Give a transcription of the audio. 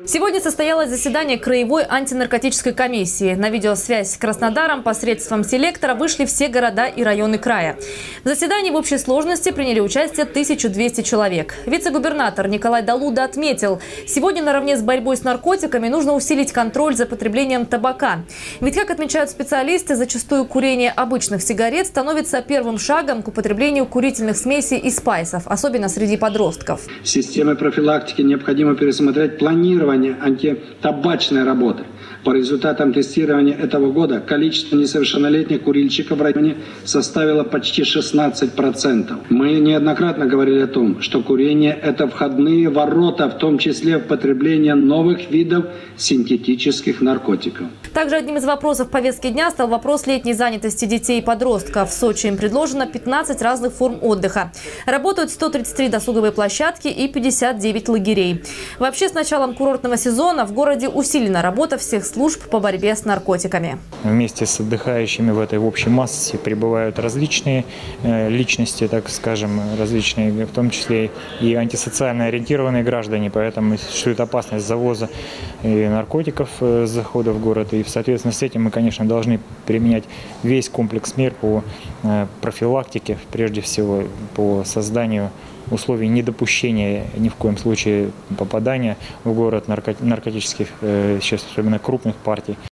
Сегодня состоялось заседание Краевой антинаркотической комиссии. На видеосвязь с Краснодаром посредством селектора вышли все города и районы края. В заседании в общей сложности приняли участие 1200 человек. Вице-губернатор Николай Далуда отметил, сегодня наравне с борьбой с наркотиками нужно усилить контроль за потреблением табака. Ведь, как отмечают специалисты, зачастую курение обычных сигарет становится первым шагом к употреблению курительных смесей и спайсов, особенно среди подростков. Системы профилактики необходимо пересмотреть планирование антитабачной работы. По результатам тестирования этого года количество несовершеннолетних курильщиков в районе составило почти 16%. Мы неоднократно говорили о том, что курение – это входные ворота, в том числе в потребление новых видов синтетических наркотиков. Также одним из вопросов повестки дня стал вопрос летней занятости детей и подростков. В Сочи им предложено 15 разных форм отдыха. Работают 133 досуговые площадки и 59 лагерей. Вообще, с началом курортного сезона в городе усилена работа всех служб по борьбе с наркотиками. Вместе с отдыхающими в этой общей массе прибывают различные личности, так скажем, различные, в том числе и антисоциально ориентированные граждане. Поэтому существует опасность завоза наркотиков с захода в город. И, соответственно, с этим мы, конечно, должны применять весь комплекс мер по профилактике, прежде всего по созданию условий недопущения ни в коем случае попадания в город наркотических, сейчас особенно крупных партий.